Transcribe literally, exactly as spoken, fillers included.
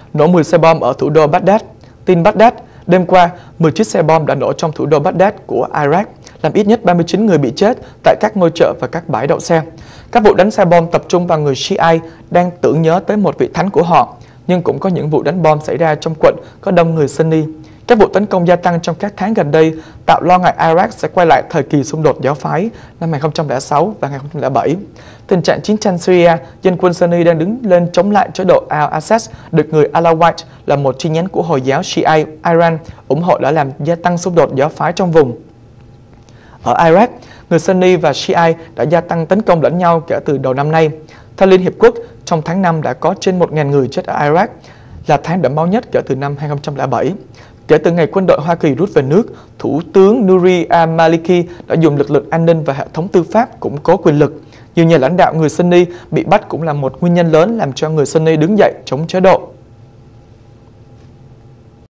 nổ mười xe bom ở thủ đô Baghdad. Tin Baghdad, đêm qua, mười chiếc xe bom đã nổ trong thủ đô Baghdad của Iraq, làm ít nhất ba mươi chín người bị chết tại các ngôi chợ và các bãi đậu xe. Các vụ đánh xe bom tập trung vào người Shiite đang tưởng nhớ tới một vị thánh của họ, nhưng cũng có những vụ đánh bom xảy ra trong quận có đông người Sunni. Các vụ tấn công gia tăng trong các tháng gần đây tạo lo ngại Iraq sẽ quay lại thời kỳ xung đột giáo phái năm hai nghìn không trăm lẻ sáu và hai nghìn không trăm lẻ bảy. Tình trạng chiến tranh Syria, dân quân Sunni đang đứng lên chống lại chế độ al-Assad, được người Alawite là một chi nhánh của Hồi giáo Shiite Iran ủng hộ đã làm gia tăng xung đột giáo phái trong vùng. Ở Iraq, người Sunni và Shiite đã gia tăng tấn công lẫn nhau kể từ đầu năm nay. Theo Liên Hiệp Quốc, trong tháng năm đã có trên một nghìn người chết ở Iraq, là tháng đẫm máu nhất kể từ năm hai nghìn không trăm lẻ bảy. Kể từ ngày quân đội Hoa Kỳ rút về nước, Thủ tướng Nouri al-Maliki đã dùng lực lượng an ninh và hệ thống tư pháp củng cố quyền lực. Nhiều nhà lãnh đạo người Sunni bị bắt cũng là một nguyên nhân lớn làm cho người Sunni đứng dậy chống chế độ.